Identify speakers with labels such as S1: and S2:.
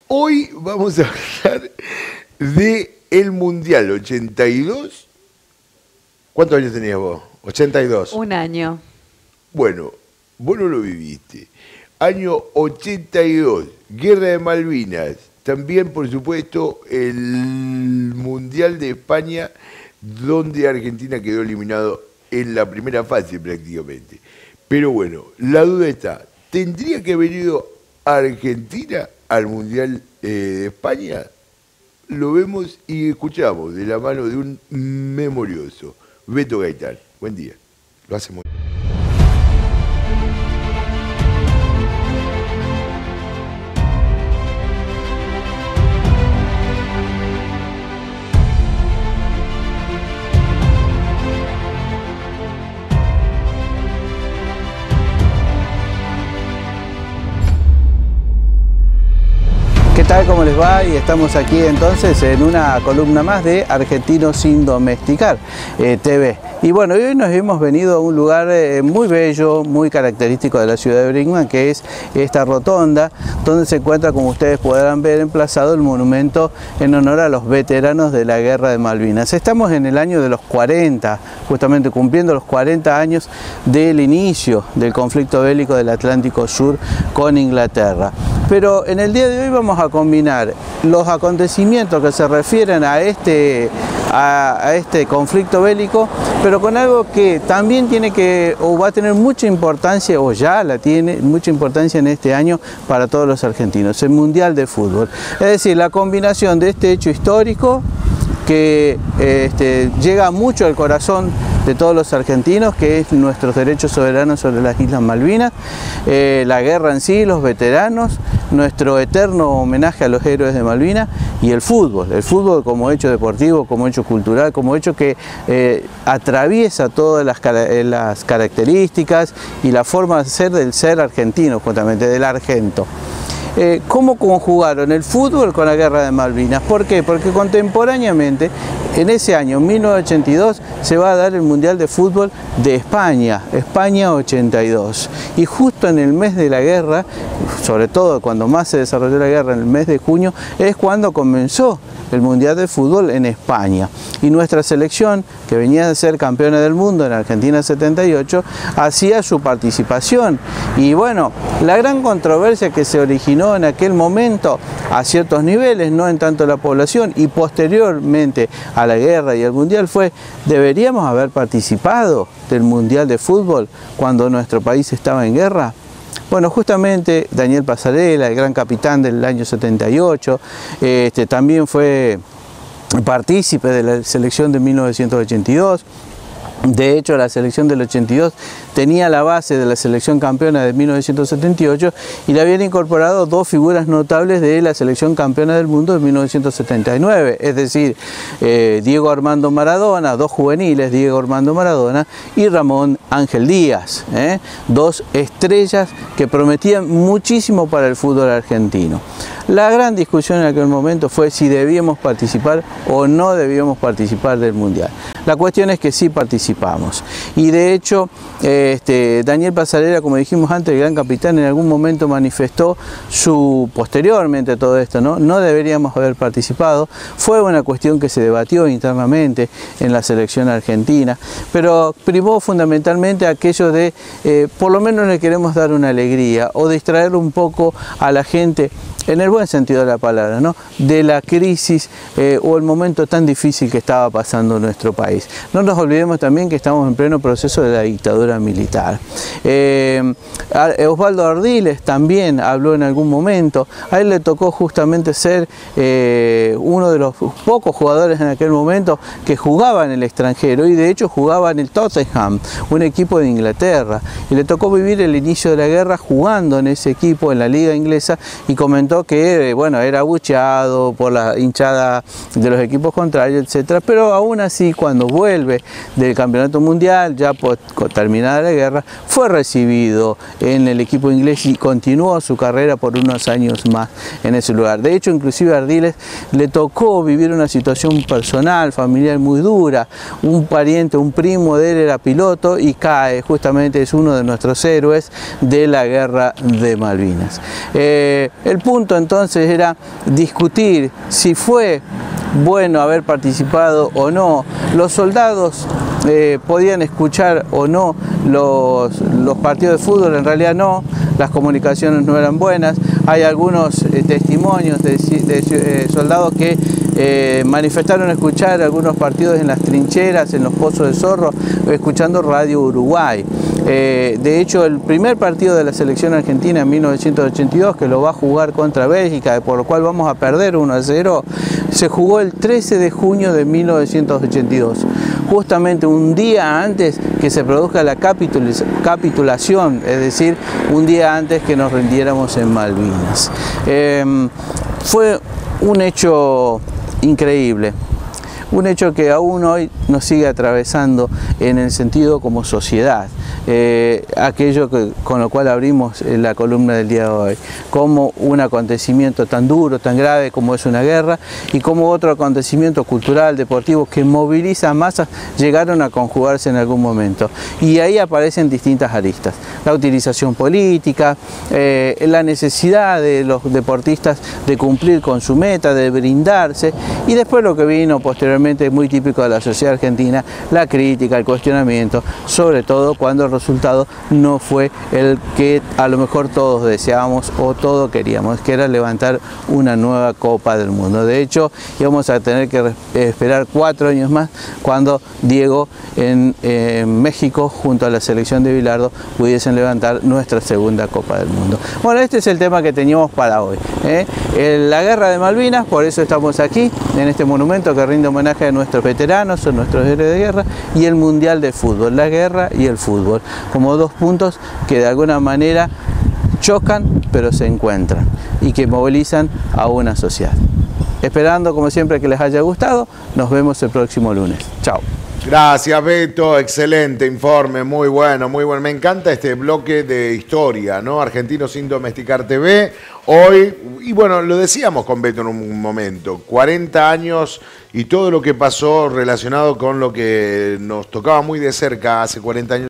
S1: Hoy vamos a hablar de el Mundial 82. ¿Cuántos años tenías vos? 82.
S2: Un año.
S1: Bueno, vos no lo viviste. Año 82, Guerra de Malvinas. También, por supuesto, el Mundial de España, donde Argentina quedó eliminado en la primera fase prácticamente. Pero bueno, la duda está, ¿tendría que haber ido Argentina al Mundial de España? Lo vemos y escuchamos de la mano de un memorioso, Beto Gaitán. Buen día. Lo hace muy bien.
S3: ¿Qué tal? ¿Cómo les va? Y estamos aquí entonces en una columna más de Argentinos sin Domesticar TV. Y bueno, hoy nos hemos venido a un lugar muy bello, muy característico de la ciudad de Brinkmann, que es esta rotonda, donde se encuentra, como ustedes podrán ver, emplazado el monumento en honor a los veteranos de la Guerra de Malvinas. Estamos en el año de los 40, justamente cumpliendo los 40 años del inicio del conflicto bélico del Atlántico Sur con Inglaterra. Pero en el día de hoy vamos a combinar los acontecimientos que se refieren a este conflicto bélico, pero con algo que también tiene que, o va a tener mucha importancia, o ya la tiene, mucha importancia en este año para todos los argentinos, el Mundial de Fútbol. Es decir, la combinación de este hecho histórico que llega mucho al corazón de todos los argentinos, que es nuestros derechos soberanos sobre las Islas Malvinas, la guerra en sí, los veteranos, nuestro eterno homenaje a los héroes de Malvinas y el fútbol como hecho deportivo, como hecho cultural, como hecho que atraviesa todas las características y la forma de ser del ser argentino, justamente del argento. ¿Cómo conjugaron el fútbol con la Guerra de Malvinas? ¿Por qué? Porque contemporáneamente, en ese año, 1982, se va a dar el Mundial de Fútbol de España, España 82. Y justo en el mes de la guerra, sobre todo cuando más se desarrolló la guerra, en el mes de junio, es cuando comenzó el Mundial de Fútbol en España. Y nuestra selección, que venía de ser campeona del mundo en Argentina 78, hacía su participación. Y bueno, la gran controversia que se originó en aquel momento a ciertos niveles, no en tanto la población, y posteriormente a la guerra y al Mundial fue, ¿deberíamos haber participado del Mundial de Fútbol cuando nuestro país estaba en guerra? Bueno, justamente Daniel Passarella, el gran capitán del año 78, también fue partícipe de la selección de 1982. De hecho, la selección del 82 tenía la base de la selección campeona de 1978 y le habían incorporado dos figuras notables de la selección campeona del mundo de 1979, es decir, Diego Armando Maradona, dos juveniles, Diego Armando Maradona y Ramón Ángel Díaz, dos estrellas que prometían muchísimo para el fútbol argentino. La gran discusión en aquel momento fue si debíamos participar o no debíamos participar del Mundial. La cuestión es que sí participamos. Y de hecho, Daniel Passarella, como dijimos antes, el gran capitán, en algún momento manifestó posteriormente a todo esto, no deberíamos haber participado. Fue una cuestión que se debatió internamente en la selección argentina, pero primó fundamentalmente aquello de, por lo menos le queremos dar una alegría o distraer un poco a la gente, en el buen sentido de la palabra, de la crisis o el momento tan difícil que estaba pasando nuestro país. No nos olvidemos también que estamos en pleno proceso de la dictadura militar. Osvaldo Ardiles también habló en algún momento. A él le tocó justamente ser uno de los pocos jugadores en aquel momento que jugaba en el extranjero y de hecho jugaba en el Tottenham, un equipo de Inglaterra. Y le tocó vivir el inicio de la guerra jugando en ese equipo, en la liga inglesa, y comentó que bueno, era abucheado por la hinchada de los equipos contrarios, etcétera, pero aún así cuando vuelve del campeonato mundial, ya terminada la guerra, fue recibido en el equipo inglés y continuó su carrera por unos años más en ese lugar. De hecho, inclusive a Ardiles le tocó vivir una situación personal, familiar muy dura. Un pariente, un primo de él era piloto y cae, justamente es uno de nuestros héroes de la Guerra de Malvinas. El punto punto entonces era discutir si fue bueno haber participado o no. Los soldados podían escuchar o no los partidos de fútbol, en realidad no, las comunicaciones no eran buenas. Hay algunos testimonios de soldados que manifestaron escuchar algunos partidos en las trincheras, en los pozos de Zorro, escuchando Radio Uruguay. De hecho, el primer partido de la selección argentina en 1982, que lo va a jugar contra Bélgica, por lo cual vamos a perder 1-0, se jugó el 13 de junio de 1982, justamente un día antes que se produzca la capitulación, es decir, un día antes que nos rindiéramos en Malvinas. Fue un hecho increíble. Un hecho que aún hoy nos sigue atravesando en el sentido como sociedad, aquello con lo cual abrimos la columna del día de hoy, como un acontecimiento tan duro, tan grave como es una guerra, y como otro acontecimiento cultural, deportivo, que moviliza masas, llegaron a conjugarse en algún momento. Y ahí aparecen distintas aristas: la utilización política, la necesidad de los deportistas de cumplir con su meta, de brindarse, y después lo que vino posteriormente, muy típico de la sociedad argentina, la crítica, el cuestionamiento, sobre todo cuando el resultado no fue el que a lo mejor todos deseábamos o todos queríamos, que era levantar una nueva Copa del Mundo. De hecho, íbamos a tener que esperar 4 años más cuando Diego en México, junto a la selección de Bilardo, pudiesen levantar nuestra segunda Copa del Mundo. Bueno, este es el tema que teníamos para hoy, la guerra de Malvinas. Por eso estamos aquí, en este monumento que rinde homenaje a nuestros veteranos, a nuestros héroes de guerra, y el Mundial de Fútbol, la guerra y el fútbol, como dos puntos que de alguna manera chocan pero se encuentran y que movilizan a una sociedad. Esperando como siempre que les haya gustado, nos vemos el próximo lunes. Chao.
S1: Gracias, Beto, excelente informe, muy bueno, muy bueno. Me encanta este bloque de historia, ¿no? Argentinos sin Domesticar TV, hoy, y bueno, lo decíamos con Beto en un momento, 40 años y todo lo que pasó relacionado con lo que nos tocaba muy de cerca hace 40 años.